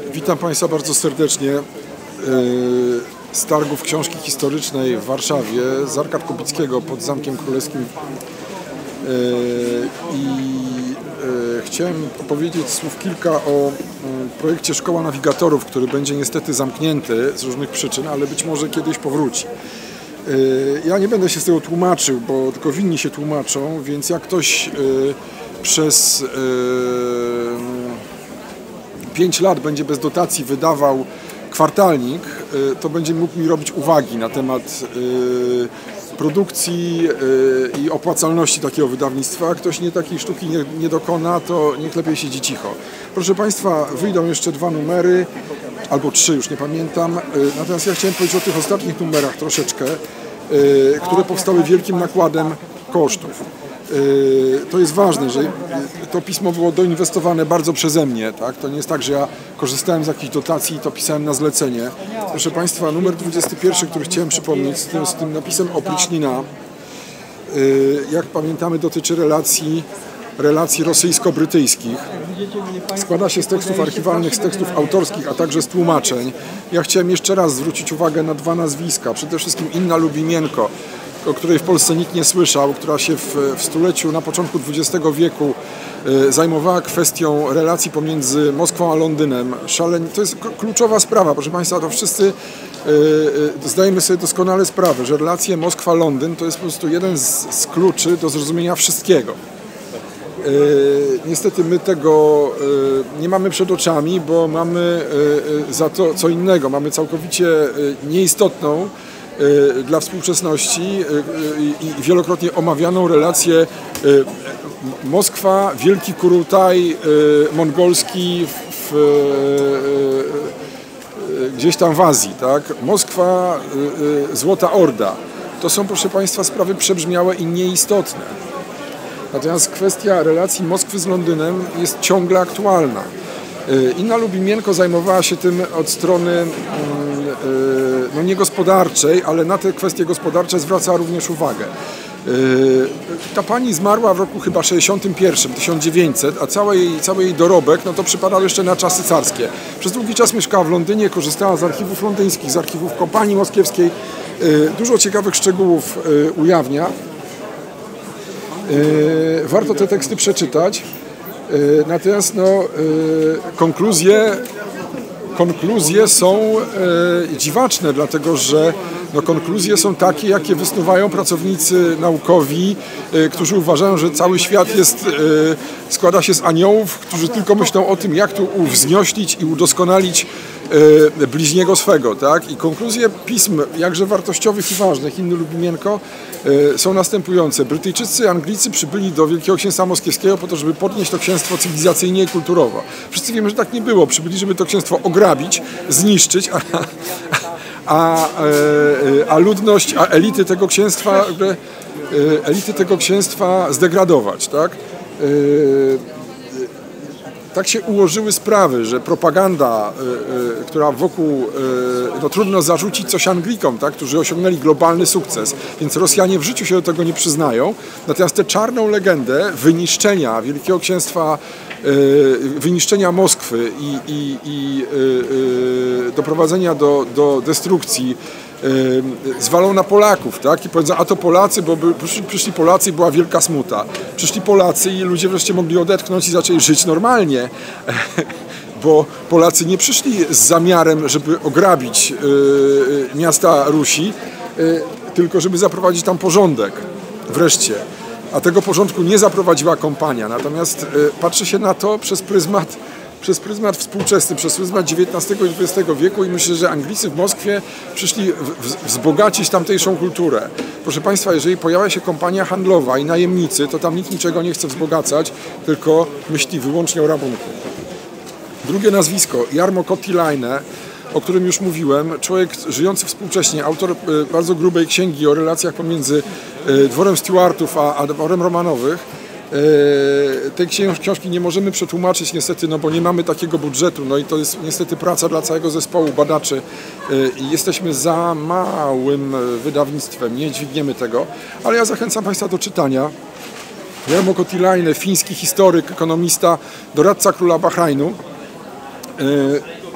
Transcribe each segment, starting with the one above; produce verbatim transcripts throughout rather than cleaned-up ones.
Witam Państwa bardzo serdecznie z targów książki historycznej w Warszawie, z Arkad Kubickiego pod Zamkiem Królewskim. I chciałem opowiedzieć słów kilka o projekcie Szkoła Nawigatorów, który będzie niestety zamknięty z różnych przyczyn, ale być może kiedyś powróci. Ja nie będę się z tego tłumaczył, bo tylko winni się tłumaczą, więc jak ktoś przez pięć lat będzie bez dotacji wydawał kwartalnik, to będzie mógł mi robić uwagi na temat produkcji i opłacalności takiego wydawnictwa. Jak ktoś nie takiej sztuki nie, nie dokona, to niech lepiej siedzi cicho. Proszę Państwa, wyjdą jeszcze dwa numery, albo trzy, już nie pamiętam. Natomiast ja chciałem powiedzieć o tych ostatnich numerach troszeczkę, które powstały wielkim nakładem kosztów. To jest ważne, że to pismo było doinwestowane bardzo przeze mnie, tak? To nie jest tak, że ja korzystałem z jakichś dotacji i to pisałem na zlecenie. Proszę Państwa, numer dwudziesty pierwszy, który chciałem przypomnieć, z tym, z tym napisem Oprycznina, jak pamiętamy, dotyczy relacji, relacji rosyjsko-brytyjskich. Składa się z tekstów archiwalnych, z tekstów autorskich, a także z tłumaczeń. Ja chciałem jeszcze raz zwrócić uwagę na dwa nazwiska. Przede wszystkim Inna Lubimienko, o której w Polsce nikt nie słyszał, która się w, w stuleciu, na początku dwudziestego wieku y, zajmowała kwestią relacji pomiędzy Moskwą a Londynem. Szalenie, to jest kluczowa sprawa, proszę Państwa, to wszyscy y, y, zdajemy sobie doskonale sprawę, że relacje Moskwa-Londyn to jest po prostu jeden z, z kluczy do zrozumienia wszystkiego. Y, niestety my tego y, nie mamy przed oczami, bo mamy y, za to co innego, mamy całkowicie y, nieistotną dla współczesności i wielokrotnie omawianą relację Moskwa, Wielki Kurutaj mongolski w, w, gdzieś tam w Azji, tak? Moskwa, Złota Orda. To są, proszę Państwa, sprawy przebrzmiałe i nieistotne. Natomiast kwestia relacji Moskwy z Londynem jest ciągle aktualna. Inna Lubimienko zajmowała się tym od strony no nie gospodarczej, ale na te kwestie gospodarcze zwraca również uwagę. Ta pani zmarła w roku chyba sześćdziesiątym pierwszym, tysiąc dziewięćset, a cały jej, cały jej dorobek no to przypadał jeszcze na czasy carskie. Przez długi czas mieszkała w Londynie, korzystała z archiwów londyńskich, z archiwów Kompanii Moskiewskiej. Dużo ciekawych szczegółów ujawnia. Warto te teksty przeczytać. Natomiast no, konkluzje, konkluzje są e, dziwaczne, dlatego że no, konkluzje są takie, jakie wysnuwają pracownicy naukowi, e, którzy uważają, że cały świat jest, e, składa się z aniołów, którzy tylko myślą o tym, jak tu wznioślić i udoskonalić e, bliźniego swego. Tak? I konkluzje pism, jakże wartościowych i ważnych, Inny Lubimienko, e, są następujące. Brytyjczycy, Anglicy przybyli do Wielkiego Księstwa Moskiewskiego po to, żeby podnieść to księstwo cywilizacyjnie i kulturowo. Wszyscy wiemy, że tak nie było. Przybyli, żeby to księstwo ograbić, zniszczyć, a, a, a ludność, a elity tego księstwa, elity tego księstwa zdegradować, tak? Tak się ułożyły sprawy, że propaganda, y, y, która wokół, y, no trudno zarzucić coś Anglikom, tak, którzy osiągnęli globalny sukces, więc Rosjanie w życiu się do tego nie przyznają. Natomiast tę czarną legendę wyniszczenia Wielkiego Księstwa, y, wyniszczenia Moskwy i, i, i y, y, doprowadzenia do, do destrukcji zwalą na Polaków, tak? I powiedzą, a to Polacy, bo by, przyszli, przyszli Polacy i była wielka smuta. Przyszli Polacy i ludzie wreszcie mogli odetchnąć i zaczęli żyć normalnie, bo Polacy nie przyszli z zamiarem, żeby ograbić y, miasta Rusi, y, tylko żeby zaprowadzić tam porządek wreszcie. A tego porządku nie zaprowadziła kompania. Natomiast y, patrzy się na to przez pryzmat przez pryzmat współczesny, przez pryzmat dziewiętnastego i dwudziestego wieku i myślę, że Anglicy w Moskwie przyszli wzbogacić tamtejszą kulturę. Proszę Państwa, jeżeli pojawia się kompania handlowa i najemnicy, to tam nikt niczego nie chce wzbogacać, tylko myśli wyłącznie o rabunku. Drugie nazwisko, Jarmo Kottilainen, o którym już mówiłem, człowiek żyjący współcześnie, autor bardzo grubej księgi o relacjach pomiędzy dworem Stuartów a, a dworem Romanowych. Tej książki nie możemy przetłumaczyć niestety, no bo nie mamy takiego budżetu, no i to jest niestety praca dla całego zespołu badaczy i jesteśmy za małym wydawnictwem, nie dźwigniemy tego, ale ja zachęcam Państwa do czytania. Jarmo Kottilainen, fiński historyk, ekonomista, doradca króla Bahrajnu.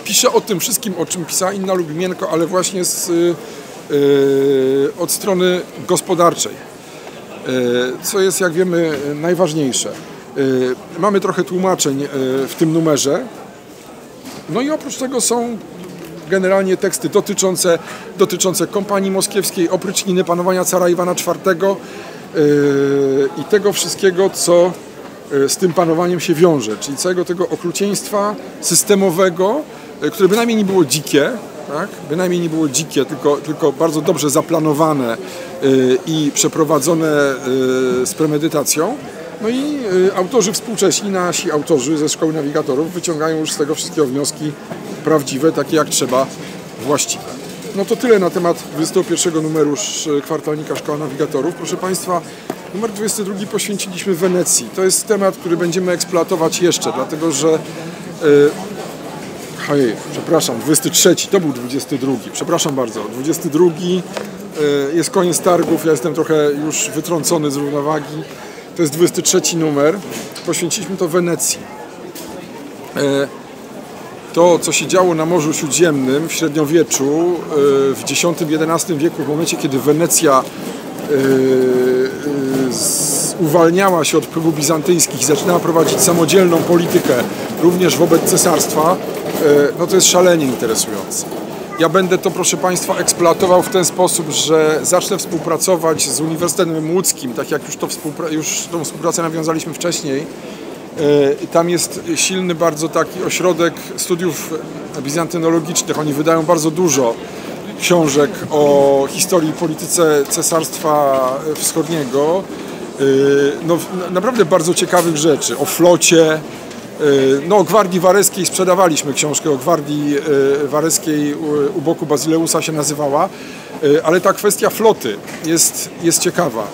pisze o tym wszystkim, o czym pisała Inna Lubiemienko, ale właśnie z, yy, od strony gospodarczej, yy, co jest, jak wiemy, najważniejsze. Yy, mamy trochę tłumaczeń yy, w tym numerze. No i oprócz tego są generalnie teksty dotyczące, dotyczące kompanii moskiewskiej, opryczniny, panowania cara Iwana czwartego yy, i tego wszystkiego, co z tym panowaniem się wiąże, czyli całego tego okrucieństwa systemowego, które bynajmniej nie było dzikie, tak? Bynajmniej nie było dzikie, tylko, tylko bardzo dobrze zaplanowane yy, i przeprowadzone yy, z premedytacją. No i yy, autorzy współcześni, nasi autorzy ze Szkoły Nawigatorów wyciągają już z tego wszystkiego wnioski prawdziwe, takie jak trzeba, właściwe. No to tyle na temat dwudziestego pierwszego numeru kwartalnika Szkoła Nawigatorów. Proszę Państwa, numer dwudziesty drugi poświęciliśmy Wenecji. To jest temat, który będziemy eksploatować jeszcze, dlatego że... Yy, hej, przepraszam, dwudziesty trzeci, to był dwudziesty drugi, przepraszam bardzo. dwudziesty drugi yy, jest koniec targów, ja jestem trochę już wytrącony z równowagi. To jest dwudziesty trzeci numer. Poświęciliśmy to Wenecji. Yy, To, co się działo na Morzu Śródziemnym w średniowieczu, w dziesiątym jedenastym wieku, w momencie, kiedy Wenecja uwalniała się od wpływów bizantyjskich i zaczynała prowadzić samodzielną politykę również wobec cesarstwa, no to jest szalenie interesujące. Ja będę to, proszę Państwa, eksploatował w ten sposób, że zacznę współpracować z Uniwersytetem Łódzkim, tak jak już, to współpra- już tą współpracę nawiązaliśmy wcześniej. Tam jest silny bardzo taki ośrodek studiów bizantynologicznych. Oni wydają bardzo dużo książek o historii i polityce Cesarstwa Wschodniego. No, naprawdę bardzo ciekawych rzeczy. O flocie. No, o Gwardii Wareskiej sprzedawaliśmy książkę o Gwardii Wareskiej u boku Bazyleusa się nazywała. Ale ta kwestia floty jest, jest ciekawa.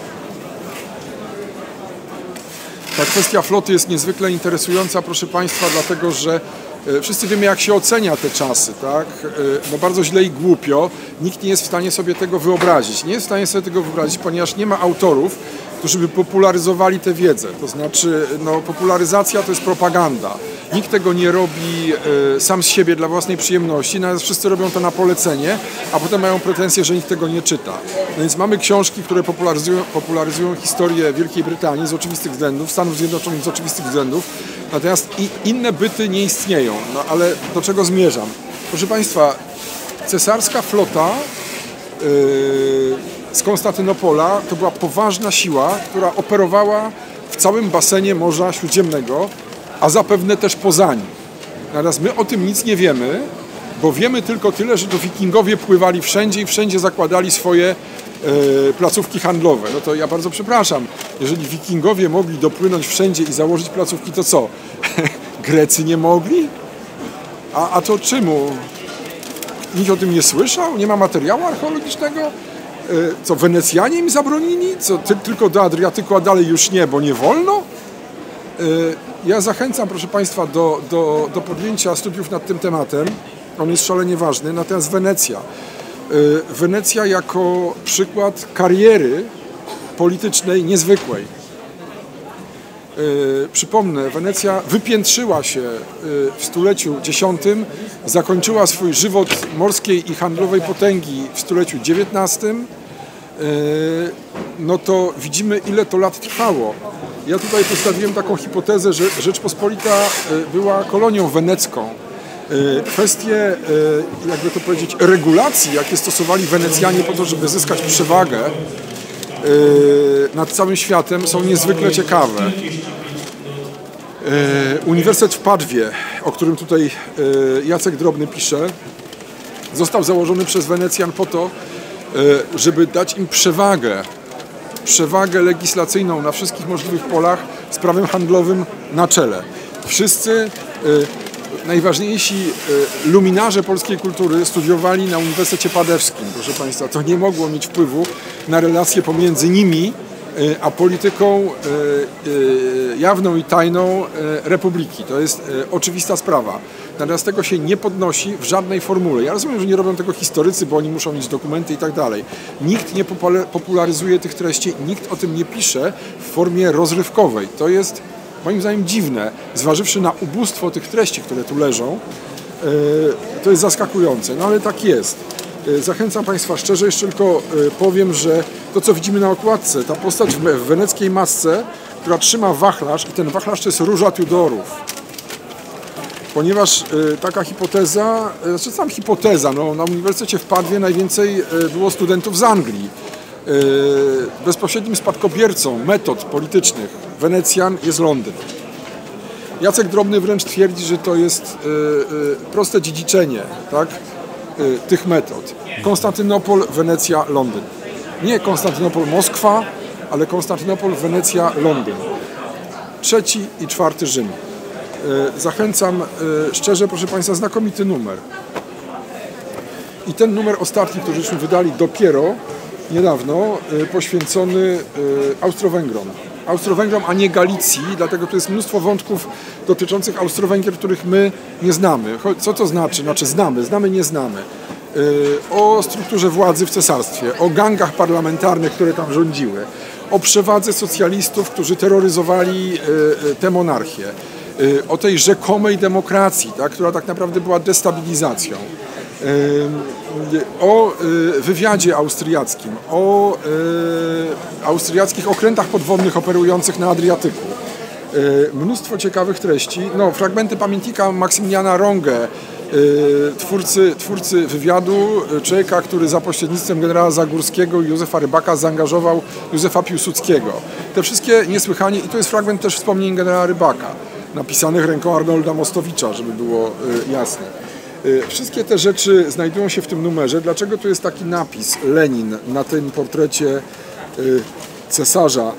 Ta kwestia floty jest niezwykle interesująca, proszę Państwa, dlatego że wszyscy wiemy, jak się ocenia te czasy, tak? No bardzo źle i głupio. Nikt nie jest w stanie sobie tego wyobrazić. Nie jest w stanie sobie tego wyobrazić, ponieważ nie ma autorów, którzy by popularyzowali tę wiedzę. To znaczy, no, popularyzacja to jest propaganda. Nikt tego nie robi y, sam z siebie dla własnej przyjemności, nawet wszyscy robią to na polecenie, a potem mają pretensje, że nikt tego nie czyta. No więc mamy książki, które popularyzują, popularyzują historię Wielkiej Brytanii z oczywistych względów, Stanów Zjednoczonych z oczywistych względów, natomiast i inne byty nie istnieją. No ale do czego zmierzam? Proszę Państwa, cesarska flota yy, z Konstantynopola to była poważna siła, która operowała w całym basenie Morza Śródziemnego, a zapewne też poza nim. Natomiast my o tym nic nie wiemy, bo wiemy tylko tyle, że to wikingowie pływali wszędzie i wszędzie zakładali swoje e, placówki handlowe. No to ja bardzo przepraszam, jeżeli wikingowie mogli dopłynąć wszędzie i założyć placówki, to co? Grecy nie mogli? A, a to czemu? Nikt o tym nie słyszał? Nie ma materiału archeologicznego? E, co, Wenecjanie im zabronili? Co, ty, tylko do Adriatyku, a dalej już nie, bo nie wolno? E, Ja zachęcam, proszę Państwa, do, do, do podjęcia studiów nad tym tematem. On jest szalenie ważny. Natomiast Wenecja. Wenecja jako przykład kariery politycznej niezwykłej. Przypomnę, Wenecja wypiętrzyła się w stuleciu dziesiątym, zakończyła swój żywot morskiej i handlowej potęgi w stuleciu dziewiętnastym. No to widzimy, ile to lat trwało. Ja tutaj postawiłem taką hipotezę, że Rzeczpospolita była kolonią wenecką. Kwestie, jakby to powiedzieć, regulacji, jakie stosowali Wenecjanie po to, żeby zyskać przewagę nad całym światem, są niezwykle ciekawe. Uniwersytet w Padwie, o którym tutaj Jacek Drobny pisze, został założony przez Wenecjan po to, żeby dać im przewagę przewagę legislacyjną na wszystkich możliwych polach z prawem handlowym na czele. Wszyscy y, najważniejsi y, luminarze polskiej kultury studiowali na Uniwersytecie Padewskim, proszę Państwa. To nie mogło mieć wpływu na relacje pomiędzy nimi y, a polityką y, y, jawną i tajną y, Republiki. To jest y, oczywista sprawa. Natomiast tego się nie podnosi w żadnej formule. Ja rozumiem, że nie robią tego historycy, bo oni muszą mieć dokumenty i tak dalej. Nikt nie popularyzuje tych treści, nikt o tym nie pisze w formie rozrywkowej. To jest moim zdaniem dziwne, zważywszy na ubóstwo tych treści, które tu leżą. To jest zaskakujące, no ale tak jest. Zachęcam Państwa szczerze, jeszcze tylko powiem, że to, co widzimy na okładce, ta postać w weneckiej masce, która trzyma wachlarz, i ten wachlarz to jest róża Tudorów. Ponieważ taka hipoteza, znaczy sam hipoteza, no, na Uniwersytecie w Padwie najwięcej było studentów z Anglii. Bezpośrednim spadkobiercą metod politycznych Wenecjan jest Londyn. Jacek Drobny wręcz twierdzi, że to jest proste dziedziczenie, tak, tych metod. Konstantynopol, Wenecja, Londyn. Nie Konstantynopol, Moskwa, ale Konstantynopol, Wenecja, Londyn. Trzeci i czwarty Rzym. Zachęcam szczerze, proszę Państwa, znakomity numer. I ten numer ostatni, który żeśmy wydali dopiero niedawno, poświęcony Austro-Węgrom. Austro-Węgrom, a nie Galicji, dlatego tu jest mnóstwo wątków dotyczących Austro-Węgier, których my nie znamy. Co to znaczy? Znaczy znamy, znamy, nie znamy. O strukturze władzy w cesarstwie, o gangach parlamentarnych, które tam rządziły, o przewadze socjalistów, którzy terroryzowali tę monarchię, o tej rzekomej demokracji, tak, która tak naprawdę była destabilizacją, o wywiadzie austriackim, o austriackich okrętach podwodnych operujących na Adriatyku. Mnóstwo ciekawych treści. No, fragmenty pamiętnika Maksymiliana Rongę, twórcy, twórcy wywiadu, człowieka, który za pośrednictwem generała Zagórskiego i Józefa Rybaka zaangażował Józefa Piłsudskiego. Te wszystkie niesłychanie, i to jest fragment też wspomnień generała Rybaka, napisanych ręką Arnolda Mostowicza, żeby było jasne. Wszystkie te rzeczy znajdują się w tym numerze. Dlaczego tu jest taki napis Lenin na tym portrecie cesarza?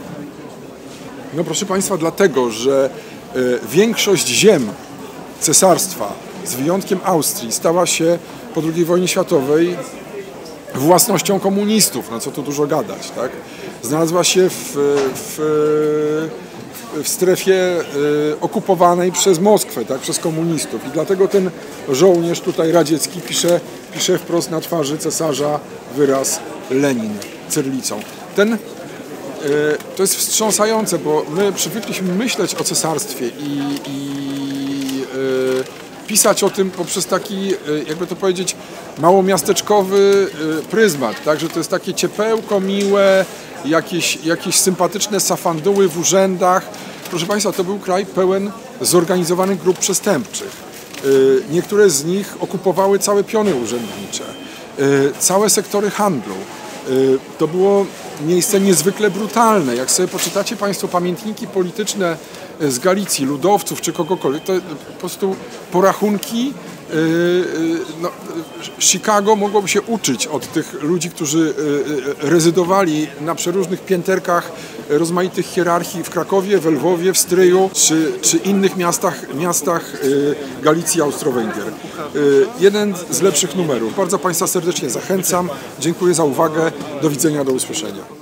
No proszę Państwa, dlatego, że większość ziem cesarstwa, z wyjątkiem Austrii, stała się po drugiej wojnie światowej własnością komunistów, no co tu dużo gadać, tak? Znalazła się w, w, w strefie okupowanej przez Moskwę, tak? Przez komunistów, i dlatego ten żołnierz tutaj radziecki pisze, pisze wprost na twarzy cesarza wyraz Lenin cyrylicą. Ten To jest wstrząsające, bo my przywykliśmy myśleć o cesarstwie i, i yy, pisać o tym poprzez taki, yy, jakby to powiedzieć, małomiasteczkowy yy, pryzmat, tak? Że to jest takie ciepełko miłe, jakieś, jakieś sympatyczne safanduły w urzędach. Proszę Państwa, to był kraj pełen zorganizowanych grup przestępczych. Yy, niektóre z nich okupowały całe piony urzędnicze, yy, całe sektory handlu. To było miejsce niezwykle brutalne. Jak sobie poczytacie Państwo pamiętniki polityczne z Galicji, ludowców czy kogokolwiek, to po prostu porachunki. No, Chicago mogłoby się uczyć od tych ludzi, którzy rezydowali na przeróżnych pięterkach rozmaitych hierarchii w Krakowie, w Lwowie, w Stryju czy, czy innych miastach, miastach Galicji Austro-Węgier. Jeden z lepszych numerów. Bardzo Państwa serdecznie zachęcam. Dziękuję za uwagę. Do widzenia, do usłyszenia.